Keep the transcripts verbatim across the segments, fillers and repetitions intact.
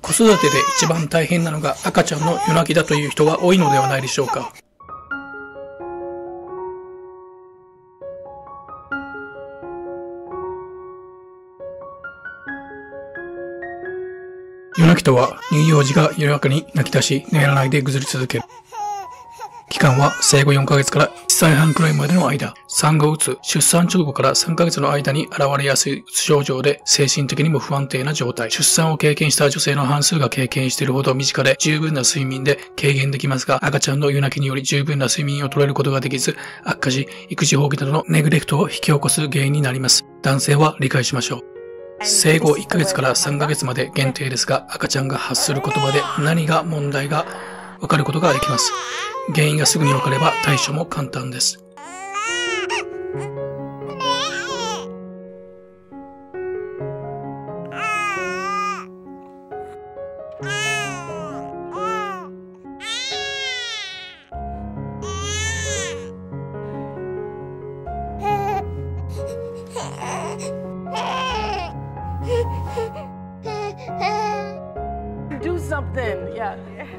子育てで一番大変なのが赤ちゃんの夜泣きだという人は多いのではないでしょうか。夜泣きとは、乳幼児が夜中に泣き出し、寝らないでぐずり続ける。期間は生後よんかげつからいっさいはんくらいまでの間、産後うつ、出産直後からさんかげつの間に現れやすいうつ症状で精神的にも不安定な状態。出産を経験した女性の半数が経験しているほど身近で十分な睡眠で軽減できますが、赤ちゃんの夜泣きにより十分な睡眠を取れることができず、悪化し、育児放棄などのネグレクトを引き起こす原因になります。男性は理解しましょう。生後いっかげつからさんかげつまで限定ですが、赤ちゃんが発する言葉で何が問題がわかることができます。原因がすぐにわかれば対処も簡単です。 Do something, yeah.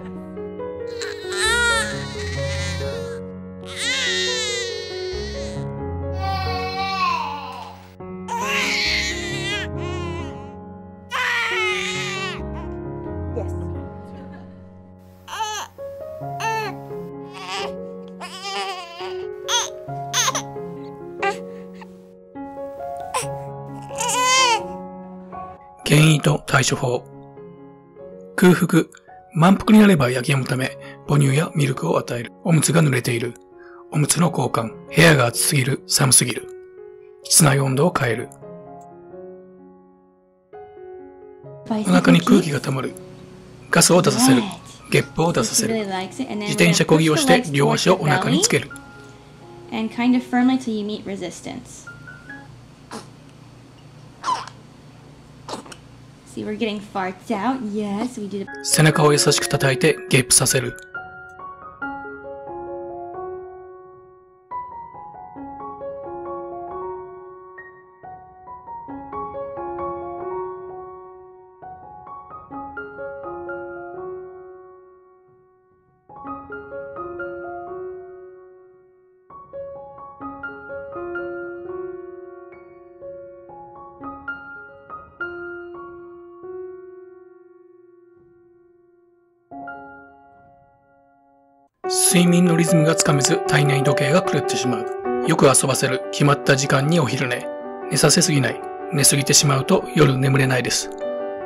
Yes. 原因と対処法。空腹。満腹になれば焼き止むため、母乳やミルクを与える。おむつが濡れている。おむつの交換。部屋が暑すぎる、寒すぎる。室内温度を変える。お腹に空気が溜まる。ガスを出させる。ゲップを出させる。自転車漕ぎをして両足をお腹につける。背中を優しく叩いてゲップさせる。睡眠のリズムがつかめず体内時計が狂ってしまう。よく遊ばせる。決まった時間にお昼寝。寝させすぎない。寝すぎてしまうと夜眠れないです。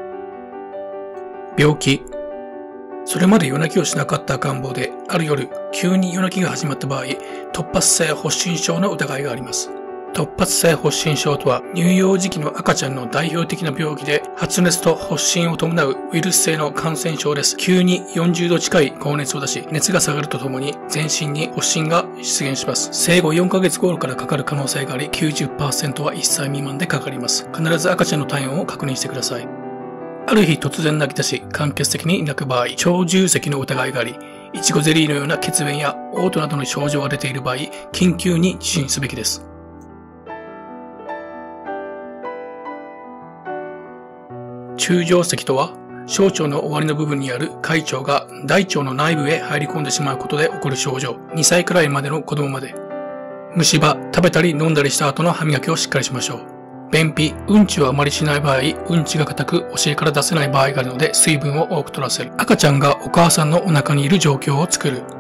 病気。それまで夜泣きをしなかった赤ん坊で、ある夜、急に夜泣きが始まった場合、突発性発疹症の疑いがあります。突発性発疹症とは、乳幼児期の赤ちゃんの代表的な病気で、発熱と発疹を伴うウイルス性の感染症です。急によんじゅうど近い高熱を出し、熱が下がるとともに、全身に発疹が出現します。生後よんかげつ頃からかかる可能性があり、きゅうじゅっパーセント はいっさい未満でかかります。必ず赤ちゃんの体温を確認してください。ある日突然泣き出し、間欠的に泣く場合、腸重積の疑いがあり、いちごゼリーのような血便や嘔吐などの症状が出ている場合、緊急に受診すべきです。中上積とは、小腸の終わりの部分にある回腸が大腸の内部へ入り込んでしまうことで起こる症状。にさいくらいまでの子供まで。虫歯、食べたり飲んだりした後の歯磨きをしっかりしましょう。便秘、うんちをあまりしない場合、うんちが硬くお尻から出せない場合があるので水分を多く取らせる。赤ちゃんがお母さんのお腹にいる状況を作る。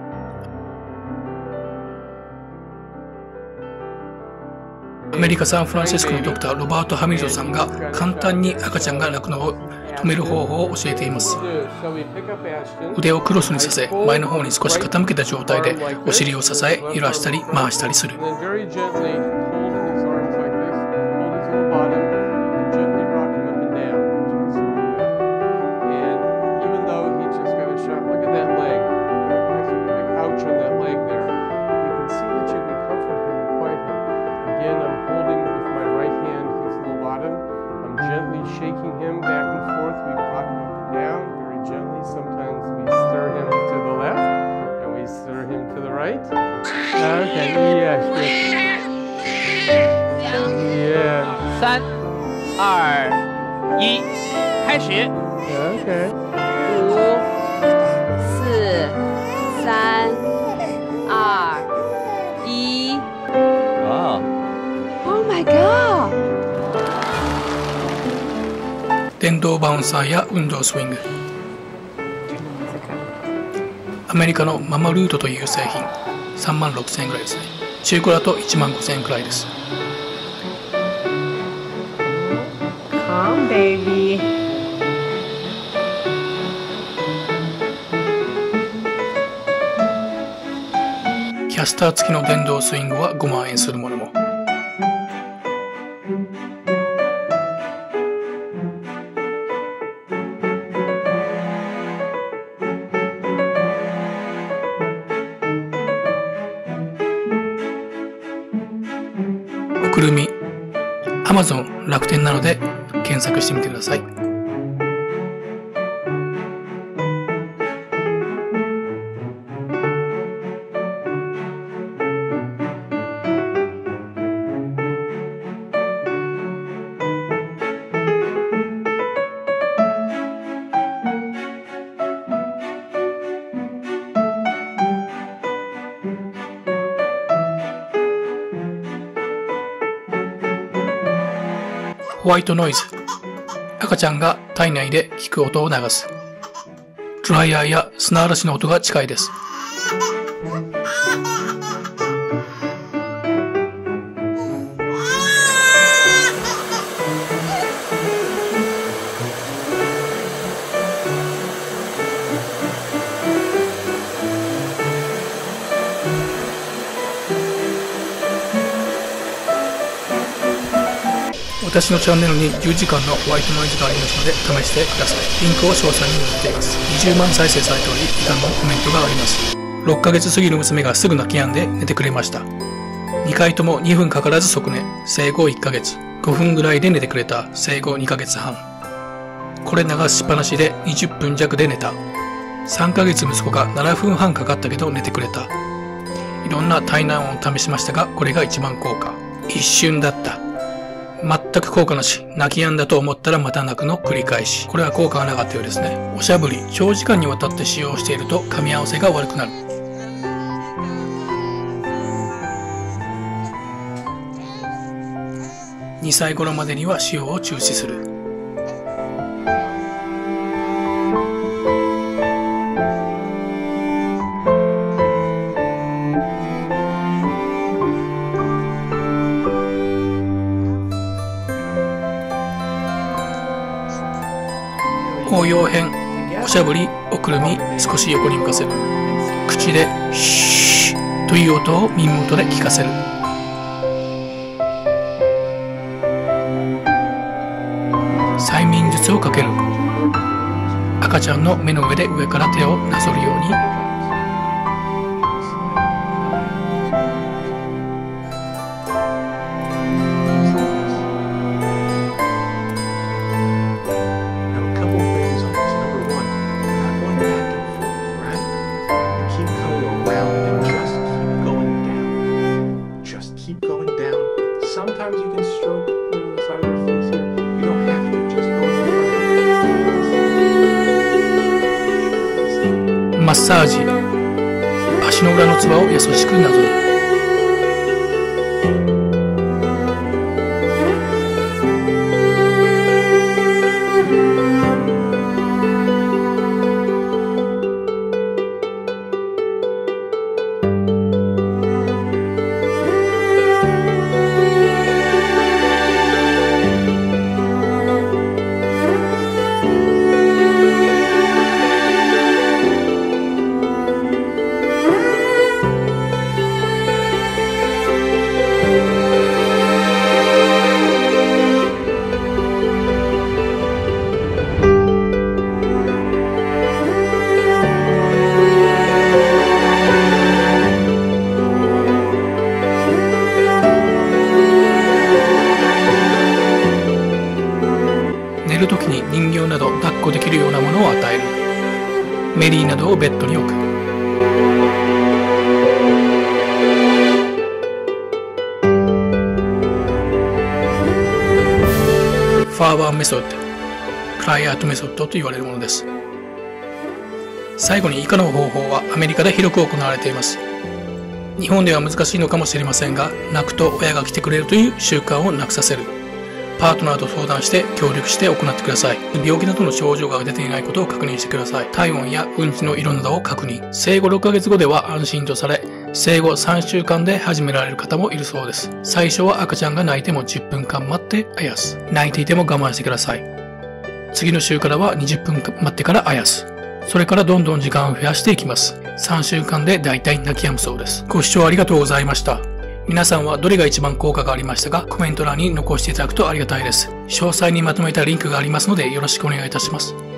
アメリカ・サンフランシスコのドクターロバート・ハミルトンさんが簡単に赤ちゃんが泣くのを止める方法を教えています。腕をクロスにさせ、前の方に少し傾けた状態でお尻を支え、揺らしたり回したりする。 Shaking him back and forth, we rock him up and down very gently. Sometimes we stir him to the left and we stir him to the right. Okay, yes, yes. Yeah. 三、二、一，开始。 Okay. 動バウンサーや運動スイング。アメリカのママルートという製品、さんまんろくせんえんぐらいですね。中古だといちまんごせんえんくらいです。 Calm, baby. キャスター付きの電動スイングはごまんえんするものも。おくるみ、Amazon、楽天などで検索してみてください。ホワイトノイズ。赤ちゃんが体内で聞く音を流す。ドライヤーや砂嵐の音が近いです。私のチャンネルにじゅうじかんのホワイトノイズがありますので試してください。リンクを詳細に載っています。にじゅうまん再生されており、以下のコメントがあります。ろっかげつ過ぎる娘がすぐ泣き止んで寝てくれました。にかいともにふんかからず即寝。生後いっかげつ。ごふんぐらいで寝てくれた。生後にかげつはん。これ流しっぱなしでにじゅっぷん弱で寝た。さんかげつ息子がななふんはんかかったけど寝てくれた。いろんな体内音を試しましたが、これが一番効果。一瞬だった。全く効果なし。泣き止んだと思ったらまた泣くの繰り返し。これは効果がなかったようですね。おしゃぶり。長時間にわたって使用していると噛み合わせが悪くなる。にさい頃までには使用を中止する。応用編。おしゃぶり、おくるみ、少し横に向かせる。口でシューという音を耳元で聞かせる。催眠術をかける。赤ちゃんの目の上で上から手をなぞるように。 Sometimes you can stroke the side of your face here. You don't have to just go. マッサージ。足の裏のつばを優しくなぞる。寝るときに人形など抱っこできるようなものを与える。メリーなどをベッドに置く。ファーワーメソッド、クライアートメソッドと言われるものです。最後に以下の方法はアメリカで広く行われています。日本では難しいのかもしれませんが、泣くと親が来てくれるという習慣をなくさせる。 パートナーと相談して協力して行ってください。病気などの症状が出ていないことを確認してください。体温やうんちの色などを確認。生後ろっかげつごでは安心とされ、生後さんしゅうかんで始められる方もいるそうです。最初は赤ちゃんが泣いてもじゅっぷんかん待ってあやす。泣いていても我慢してください。次の週からはにじゅっぷん待ってからあやす。それからどんどん時間を増やしていきます。さんしゅうかんでだいたい泣き止むそうです。ご視聴ありがとうございました。皆さんはどれが一番効果がありましたか？コメント欄に残していただくとありがたいです。詳細にまとめたリンクがありますのでよろしくお願いいたします。